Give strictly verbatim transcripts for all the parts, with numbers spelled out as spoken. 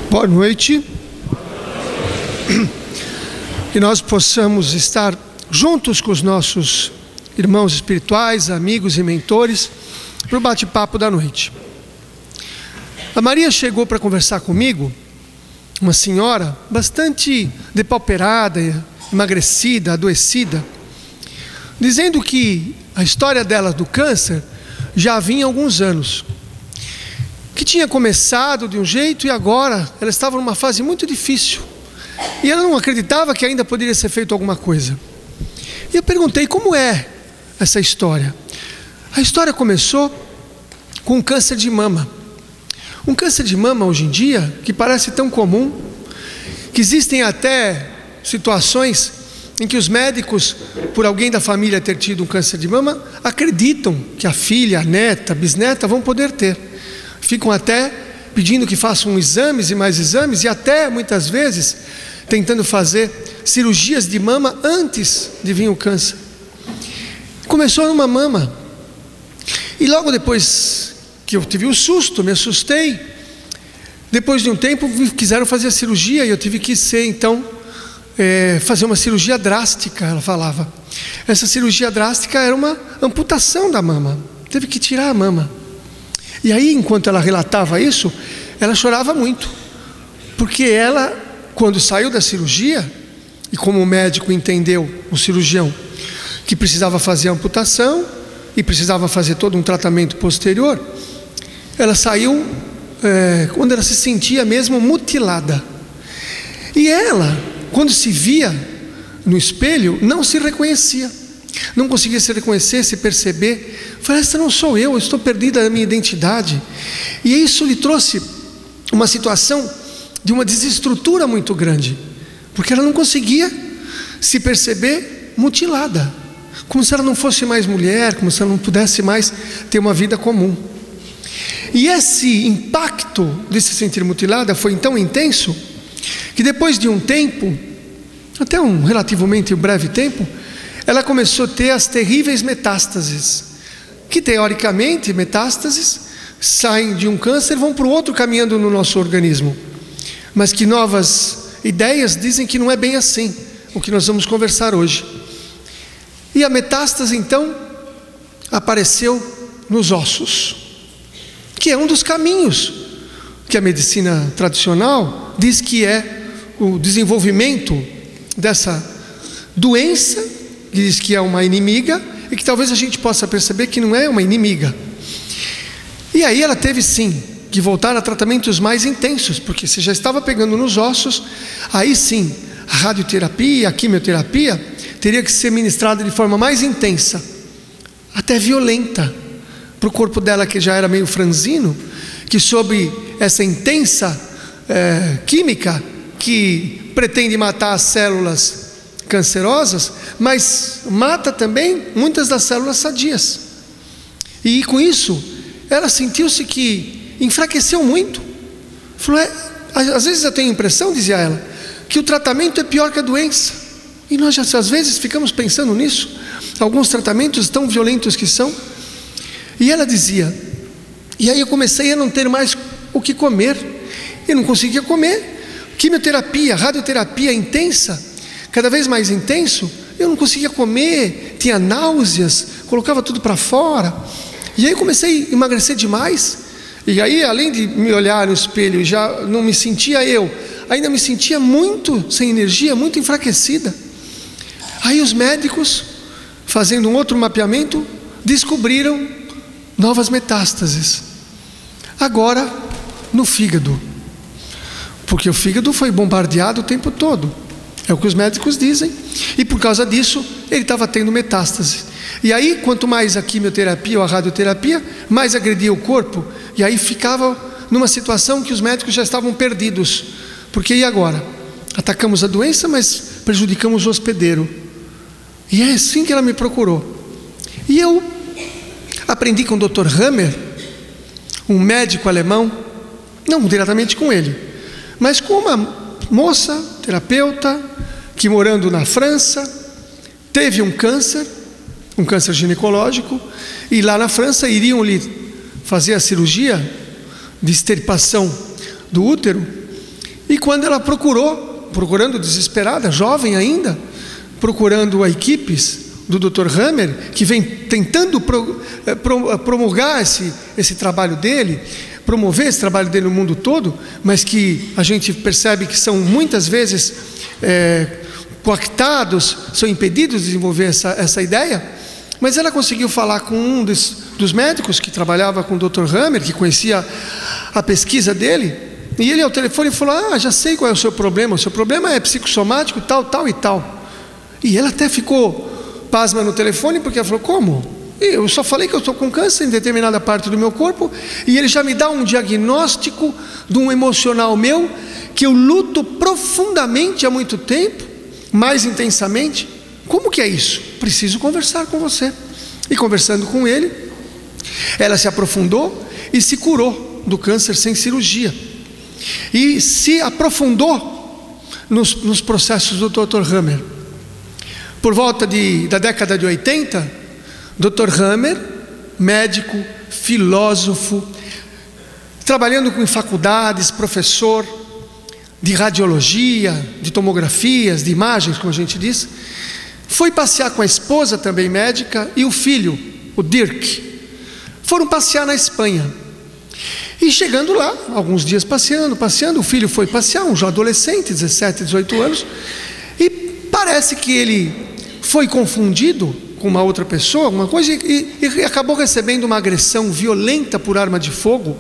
Boa noite. Que nós possamos estar juntos com os nossos irmãos espirituais, amigos e mentores para o bate-papo da noite. A Maria chegou para conversar comigo, uma senhora bastante depauperada, emagrecida, adoecida, dizendo que a história dela do câncer já vinha há alguns anos, que tinha começado de um jeito e agora ela estava numa fase muito difícil e ela não acreditava que ainda poderia ser feito alguma coisa. E eu perguntei como é essa história. A história começou com um câncer de mama. Um câncer de mama hoje em dia que parece tão comum, que existem até situações em que os médicos, por alguém da família ter tido um câncer de mama, acreditam que a filha, a neta, a bisneta vão poder ter. Ficam até pedindo que façam exames e mais exames e até, muitas vezes, tentando fazer cirurgias de mama antes de vir o câncer. Começou numa mama. E logo depois que eu tive o susto, me assustei. Depois de um tempo, quiseram fazer a cirurgia e eu tive que ser, então, é, fazer uma cirurgia drástica, ela falava. Essa cirurgia drástica era uma amputação da mama. Teve que tirar a mama. E aí, enquanto ela relatava isso, ela chorava muito, porque ela, quando saiu da cirurgia, e como o médico entendeu, o cirurgião, que precisava fazer a amputação e precisava fazer todo um tratamento posterior, ela saiu, é, quando ela se sentia mesmo mutilada. E ela, quando se via no espelho, não se reconhecia. Não conseguia se reconhecer, se perceber. Falei, essa não sou eu, eu estou perdida da minha identidade. E isso lhe trouxe uma situação de uma desestrutura muito grande, porque ela não conseguia se perceber mutilada, como se ela não fosse mais mulher, como se ela não pudesse mais ter uma vida comum. E esse impacto de se sentir mutilada foi tão intenso, que depois de um tempo, até um relativamente breve tempo, ela começou a ter as terríveis metástases, que teoricamente, metástases, saem de um câncer e vão para o outro caminhando no nosso organismo. Mas que novas ideias dizem que não é bem assim, o que nós vamos conversar hoje. E a metástase, então, apareceu nos ossos, que é um dos caminhos que a medicina tradicional diz que é o desenvolvimento dessa doença, que diz que é uma inimiga, e que talvez a gente possa perceber que não é uma inimiga. E aí ela teve sim que voltar a tratamentos mais intensos, porque se já estava pegando nos ossos, aí sim a radioterapia, a quimioterapia teria que ser ministrada de forma mais intensa, até violenta, para o corpo dela, que já era meio franzino, que sob essa intensa é, química que pretende matar as células cancerosas, mas mata também muitas das células sadias. E com isso, ela sentiu-se que enfraqueceu muito. Falou, é, às vezes eu tenho a impressão, dizia ela, que o tratamento é pior que a doença. E nós já, às vezes ficamos pensando nisso, alguns tratamentos tão violentos que são. E ela dizia, e aí eu comecei a não ter mais o que comer. Eu não conseguia comer. Quimioterapia, radioterapia intensa, cada vez mais intenso, eu não conseguia comer, tinha náuseas, colocava tudo para fora. E aí comecei a emagrecer demais. E aí, além de me olhar no espelho, já não me sentia eu, ainda me sentia muito sem energia, muito enfraquecida. Aí os médicos, fazendo um outro mapeamento, descobriram novas metástases. Agora no fígado, porque o fígado foi bombardeado o tempo todo. É o que os médicos dizem, e por causa disso ele estava tendo metástase. E aí, quanto mais a quimioterapia ou a radioterapia, mais agredia o corpo, e aí ficava numa situação que os médicos já estavam perdidos, porque e agora? Atacamos a doença, mas prejudicamos o hospedeiro. E é assim que ela me procurou. E eu aprendi com o doutor Hammer, um médico alemão, não diretamente com ele, mas com uma moça, terapeuta, que morando na França, teve um câncer, um câncer ginecológico, e lá na França iriam lhe fazer a cirurgia de extirpação do útero, E quando ela procurou, procurando desesperada, jovem ainda, procurando a equipes do doutor Hammer, que vem tentando pro, pro, promulgar esse, esse trabalho dele, promover esse trabalho dele no mundo todo, mas que a gente percebe que são muitas vezes é, coactados, são impedidos de desenvolver essa, essa ideia. Mas ela conseguiu falar com um dos, dos médicos que trabalhava com o doutor Hammer, que conhecia a pesquisa dele, e ele ao telefone falou: ah, já sei qual é o seu problema, o seu problema é psicossomático, tal, tal e tal. E ela até ficou pasma no telefone, porque ela falou: como? Eu só falei que eu estou com câncer em determinada parte do meu corpo, e ele já me dá um diagnóstico de um emocional meu, que eu luto profundamente há muito tempo, mais intensamente. Como que é isso? Preciso conversar com você. E conversando com ele, ela se aprofundou e se curou do câncer sem cirurgia, e se aprofundou nos, nos processos do doutor Hammer. Por volta de, da década de oitenta, doutor Hammer, médico, filósofo, trabalhando com faculdades, professor de radiologia, de tomografias, de imagens, como a gente diz, foi passear com a esposa, também médica, e o filho, o Dirk. Foram passear na Espanha. E chegando lá, alguns dias passeando, passeando, o filho foi passear, um jovem adolescente, dezessete, dezoito anos, e parece que ele foi confundido com uma outra pessoa, alguma coisa, e, e acabou recebendo uma agressão violenta por arma de fogo,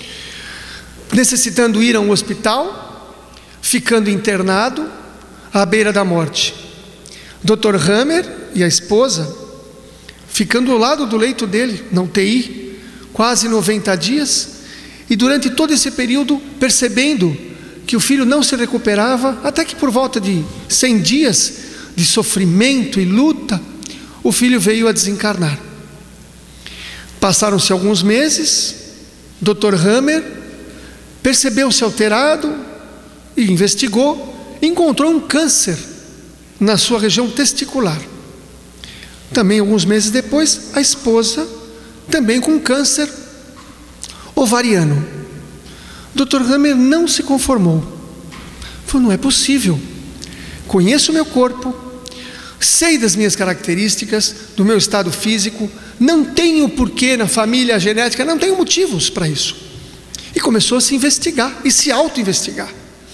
necessitando ir a um hospital, ficando internado à beira da morte. doutor Hammer e a esposa ficando ao lado do leito dele, na U T I, quase noventa dias, e durante todo esse período percebendo que o filho não se recuperava, até que por volta de cem dias de sofrimento e luta, o filho veio a desencarnar. Passaram-se alguns meses, doutor Hammer percebeu-se alterado e investigou, encontrou um câncer na sua região testicular. Também alguns meses depois, a esposa também com câncer ovariano. doutor Hammer não se conformou. Falou: não é possível, conheço o meu corpo, sei das minhas características, do meu estado físico, não tenho porquê na família genética, não tenho motivos para isso. E começou a se investigar e se auto-investigar.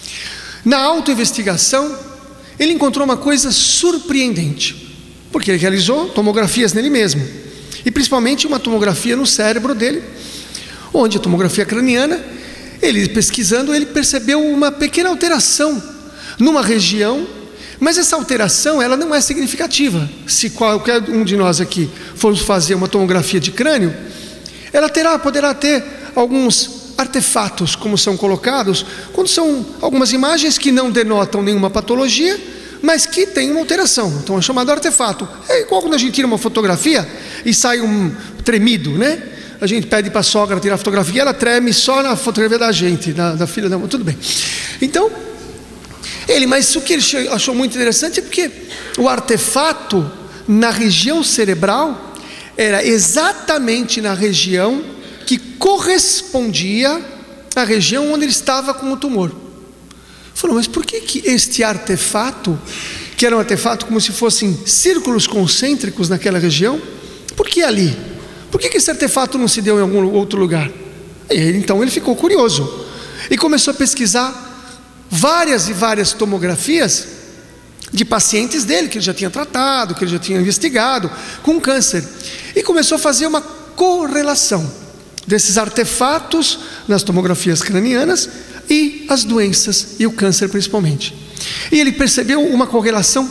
Na auto-investigação, ele encontrou uma coisa surpreendente, porque ele realizou tomografias nele mesmo, e principalmente uma tomografia no cérebro dele, onde a tomografia craniana, ele pesquisando, ele percebeu uma pequena alteração numa região, mas essa alteração ela não é significativa. Se qualquer um de nós aqui formos fazer uma tomografia de crânio, ela terá, poderá ter alguns artefatos, como são colocados, quando são algumas imagens que não denotam nenhuma patologia, mas que tem uma alteração. Então é chamado artefato. É igual quando a gente tira uma fotografia e sai um tremido, né? A gente pede para a sogra tirar a fotografia, ela treme só na fotografia da gente, da, da filha da mãe, tudo bem. Então, ele, mas o que ele achou muito interessante é porque o artefato na região cerebral era exatamente na região que correspondia à região onde ele estava com o tumor. Falou: mas por que que este artefato, que era um artefato como se fossem círculos concêntricos naquela região, por que ali? Por que que esse artefato não se deu em algum outro lugar? E ele, então ele ficou curioso e começou a pesquisar várias e várias tomografias de pacientes dele, que ele já tinha tratado, que ele já tinha investigado, com câncer. E começou a fazer uma correlação desses artefatos nas tomografias cranianas e as doenças, e o câncer principalmente. E ele percebeu uma correlação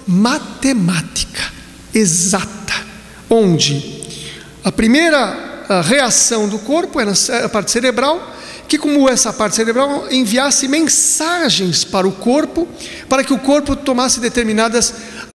matemática, exata, onde a primeira a reação do corpo é na parte cerebral, que como essa parte cerebral enviasse mensagens para o corpo, para que o corpo tomasse determinadas